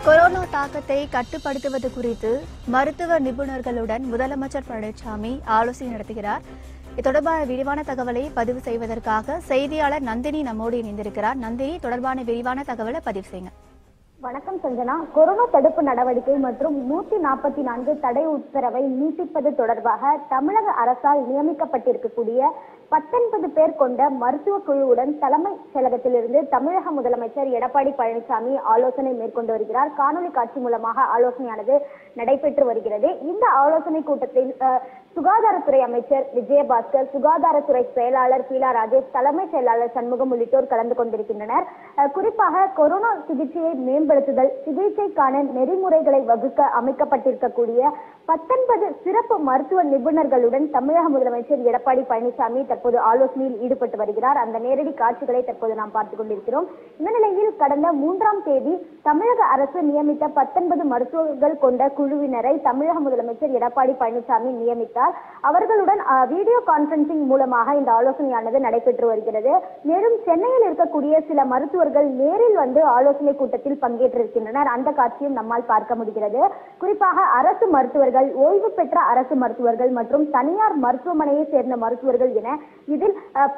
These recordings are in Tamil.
கொரோனா தாக்கத்தை கட்டுப்படுத்துவது குறித்து மருத்துவ நிபுணர்களுடன் முதலமைச்சர் பழனிசாமி ஆலோசனை நடத்துகிறார். இது தொடர்பான விரிவான தகவலை பதிவு செய்வதற்காக செய்தியாளர் நந்தினி நம்மோடு இணைந்திருக்கிறார். நந்தினி, தொடர்பான விரிவான தகவலை பதிவு செய்யுங்க. வணக்கம் சஞ்சனா. கொரோனா தடுப்பு நடவடிக்கை மற்றும் 144 தடை உத்தரவை நீட்டிப்பது தொடர்பாக தமிழக அரசால் நியமிக்கப்பட்டிருக்கக்கூடிய 19 பேர் கொண்ட மருத்துவ குழுவுடன் தலைமைச் செயலகத்திலிருந்து தமிழக முதலமைச்சர் எடப்பாடி பழனிசாமி ஆலோசனை மேற்கொண்டு வருகிறார். காணொலி காட்சி மூலமாக ஆலோசனையானது நடைபெற்று வருகிறது. இந்த ஆலோசனை கூட்டத்தில் சுகாதாரத்துறை அமைச்சர் விஜயபாஸ்கர், சுகாதாரத்துறை செயலாளர் பீலா ராஜேஷ், தலைமை செயலாளர் சண்முகம் உள்ளிட்டோர் கலந்து கொண்டிருக்கின்றனர். குறிப்பாக கொரோனா சிகிச்சையை மேம்படுத்துதல், சிகிச்சைக்கான நெறிமுறைகளை வகுக்க அமைக்கப்பட்டிருக்கக்கூடிய 19 சிறப்பு மருத்துவ நிபுணர்களுடன் தமிழக முதலமைச்சர் எடப்பாடி பழனிசாமி தற்போது ஆலோசனையில் ஈடுபட்டு வருகிறார். அந்த நேரடி காட்சிகளை தற்போது நாம் பார்த்துக் கொண்டிருக்கிறோம். இந்த நிலையில் கடந்த 3ஆம் தேதி தமிழக அரசு நியமித்த 19 மருத்துவர்கள் கொண்ட குழுவினரை தமிழக முதலமைச்சர் எடப்பாடி பழனிசாமி நியமித்தார். அவர்களுடன் வீடியோ கான்பரன்சிங் மூலமாக இந்த ஆலோசனையானது நடைபெற்று வருகிறது. மேலும் சென்னையில் இருக்கக்கூடிய சில மருத்துவர்கள் நேரில் வந்து ஆலோசனை கூட்டத்தில் பங்கேற்றிருக்கின்றனர். அந்த காட்சியும் நம்மால் பார்க்க முடிகிறது. குறிப்பாக அரசு மருத்துவர்கள், ஓய்வு பெற்ற அரசு மருத்துவர்கள் மற்றும் தனியார் மருத்துவமனையை சேர்ந்த மருத்துவர்கள் என இதில்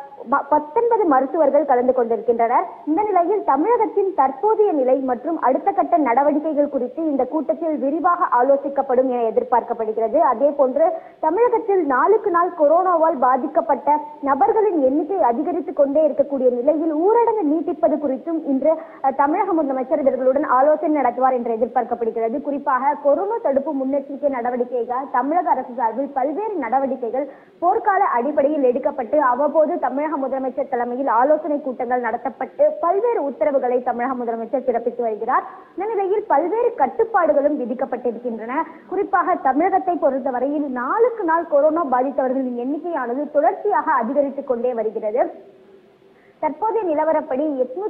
19 மருத்துவர்கள் கலந்து கொண்டிருக்கின்றனர். இந்த நிலையில் தமிழகத்தின் தற்போதைய நிலை மற்றும் அடுத்த கட்ட நடவடிக்கைகள் குறித்து இந்த கூட்டத்தில் விரிவாக ஆலோசிக்கப்படும் என எதிர்பார்க்கப்படுகிறது. அதே போன்று தமிழகத்தில் நாளுக்கு நாள் கொரோனாவால் பாதிக்கப்பட்ட நபர்களின் எண்ணிக்கை அதிகரித்துக் கொண்டே இருக்கக்கூடிய நிலையில் ஊரடங்கு நீட்டிப்பது குறித்தும் இன்று தமிழக முதலமைச்சர் இவர்களுடன் ஆலோசனை நடத்துவார் என்று எதிர்பார்க்கப்படுகிறது. குறிப்பாக கொரோனா தடுப்பு முன்னெச்சரிக்கை நடவடிக்கைகள் தமிழக அரசு சார்பில் பல்வேறு நடவடிக்கைகள் போர்க்கால அடிப்படையில் எடுக்கப்பட்டு அவ்வப்போது தமிழக முதலமைச்சர் தலைமையில் ஆலோசனை கூட்டங்கள் நடத்தப்பட்டு பல்வேறு உத்தரவுகளை தமிழக முதலமைச்சர் பிறப்பித்து வருகிறார். இந்த நிலையில் பல்வேறு கட்டுப்பாடுகளும் விதிக்கப்பட்டிருக்கின்றன. குறிப்பாக தமிழகத்தை பொறுத்தவரையில் நாளுக்கு நாள் கொரோனா பாதித்தவர்களின் எண்ணிக்கையானது தொடர்ச்சியாக அதிகரித்துக் கொண்டே வருகிறது. தற்போதைய நிலவரப்படி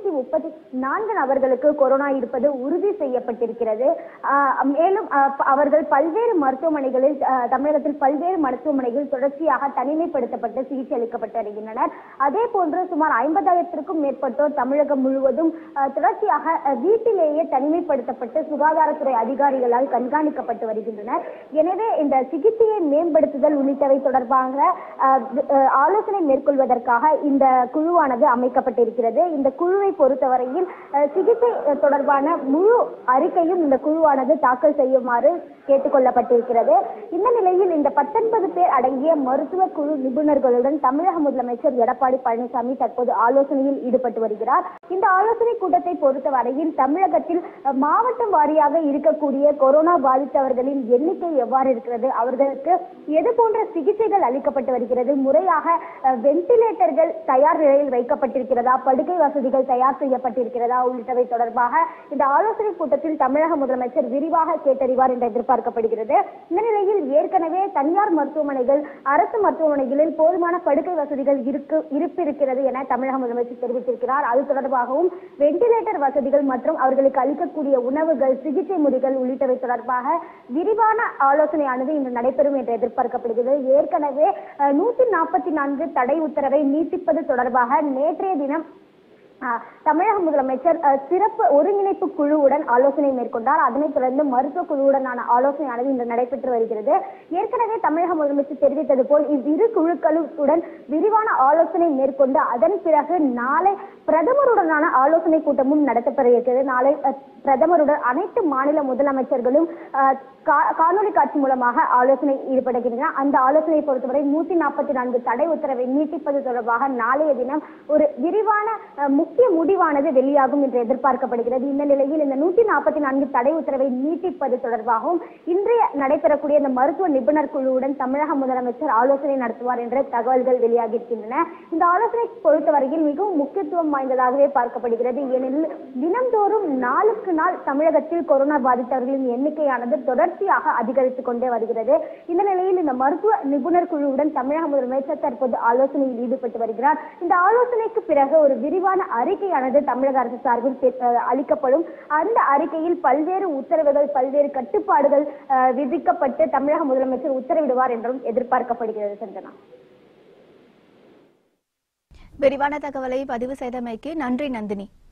834 நபர்களுக்கு கொரோனா இருப்பது உறுதி செய்யப்பட்டிருக்கிறது. மேலும் அவர்கள் பல்வேறு மருத்துவமனைகளில், தமிழகத்தில் பல்வேறு மருத்துவமனைகளில் தொடர்ச்சியாக தனிமைப்படுத்தப்பட்டு சிகிச்சை அளிக்கப்பட்டு வருகின்றனர். அதே போன்று சுமார் 50,000க்கும் மேற்பட்டோர் தமிழகம் முழுவதும் தொடர்ச்சியாக வீட்டிலேயே தனிமைப்படுத்தப்பட்டு சுகாதாரத்துறை அதிகாரிகளால் கண்காணிக்கப்பட்டு வருகின்றனர். எனவே இந்த சிகிச்சையை மேம்படுத்துதல் உள்ளிட்டவை தொடர்பாக ஆலோசனை மேற்கொள்வதற்காக இந்த குழுவானது அமைக்கப்பட்டிருக்கிறது. இந்த குழுவை பொறுத்தவரையில் சிகிச்சை தொடர்பான முழு அறிக்கையும் இந்த குழுவானது தாக்கல் செய்யுமாறு கேட்டுக்கொள்ளப்பட்டிருக்கிறது. இந்த நிலையில் இந்த 19 பேர் அடங்கிய மருத்துவ குழு நிபுணர்களுடன் தமிழக முதலமைச்சர் எடப்பாடி பழனிசாமி தற்போது ஆலோசனையில் ஈடுபட்டு வருகிறார். இந்த ஆலோசனை கூட்டத்தை பொறுத்தவரையில் தமிழகத்தில் மாவட்டம் வாரியாக இருக்கக்கூடிய கொரோனா பாதித்தவர்களின் எண்ணிக்கை எவ்வாறு இருக்கிறது, அவர்களுக்கு எது போன்ற சிகிச்சைகள் அளிக்கப்பட்டு வருகிறது, முறையாக வென்டிலேட்டர்கள் தயார் நிலையில் வைக்கப்பட்டிருக்கிறதா, படுக்கை வசதிகள் தயார் செய்யப்பட்டிருக்கிறதா உள்ளிட்டவை தொடர்பாக இந்த ஆலோசனை கூட்டத்தில் தமிழக முதலமைச்சர் விரிவாக கேட்டறிவார் என்று எதிர்பார்க்கப்படுகிறது. இந்த நிலையில் ஏற்கனவே தனியார் மருத்துவமனைகள், அரசு மருத்துவமனைகளில் போதுமான படுக்கை வசதிகள் இருப்பிருக்கிறது என தமிழக முதலமைச்சர் தெரிவித்திருக்கிறார். அது தொடர்பாகவும் வென்டிலேட்டர் வசதிகள் மற்றும் அவர்களுக்கு அளிக்கக்கூடிய உணவுகள், சிகிச்சை முறைகள் உள்ளிட்டவை தொடர்பாக விரிவான ஆலோசனையானது இன்று நடைபெறும் என்று எதிர்பார்க்கப்படுகிறது. ஏற்கனவே 144 தடை உத்தரவை நீட்டிப்பது தொடர்பாக நேற்றைய தினம் தமிழக முதலமைச்சர் சிறப்பு ஒருங்கிணைப்பு குழுவுடன் ஆலோசனை மேற்கொண்டார். அதனைத் தொடர்ந்து மருத்துவ குழுவுடனான ஆலோசனையானது இன்று நடைபெற்று வருகிறது. ஏற்கனவே தமிழக முதலமைச்சர் தெரிவித்தது போல் இவ்விரு குழுக்களுடன் விரிவான ஆலோசனை மேற்கொண்டு அதன் பிறகு நாளை பிரதமருடனான ஆலோசனை கூட்டமும் நடத்தப்பட இருக்கிறது. நாளை பிரதமருடன் அனைத்து மாநில முதலமைச்சர்களும் காணொலி காட்சி மூலமாக ஆலோசனை ஈடுபடுகின்றனர். அந்த ஆலோசனையை பொறுத்தவரை 144 தடை உத்தரவை நீட்டிப்பது தொடர்பாக நாளைய தினம் ஒரு விரிவான முக்கிய முடிவானது வெளியாகும் என்று எதிர்பார்க்கப்படுகிறது. இந்த நிலையில் இந்த 144 தடை உத்தரவை நீட்டிப்பது தொடர்பாகவும் இன்றைய நடைபெறக்கூடிய இந்த மருத்துவ நிபுணர் குழுவுடன் தமிழக முதலமைச்சர் ஆலோசனை நடத்துவார் என்ற தகவல்கள் வெளியாகி இருக்கின்றன. இந்த ஆலோசனை பொறுத்தவரையில் மிகவும் முக்கியத்துவம் வாய்ந்ததாகவே பார்க்கப்படுகிறது. ஏனெனில் தினந்தோறும் நாளுக்கு நாள் தமிழகத்தில் கொரோனா பாதித்தவர்களின் எண்ணிக்கையானது தொடர்ச்சியாக அதிகரித்துக் கொண்டே வருகிறது. இந்த நிலையில் இந்த மருத்துவ நிபுணர் குழுவுடன் தமிழக முதலமைச்சர் தற்போது ஆலோசனையில் ஈடுபட்டு வருகிறார். இந்த ஆலோசனைக்கு பிறகு ஒரு விரிவான அறிக்கையானது தமிழக அரசு சார்பில் அளிக்கப்படும். அந்த அறிக்கையில் பல்வேறு உத்தரவுகள், பல்வேறு கட்டுப்பாடுகள் விதிக்கப்பட்டு தமிழக முதலமைச்சர் உத்தரவிடுவார் என்றும் எதிர்பார்க்கப்படுகிறது. சஞ்சனா, விரிவான தகவலை பதிவு செய்தமைக்கு நன்றி நந்தினி.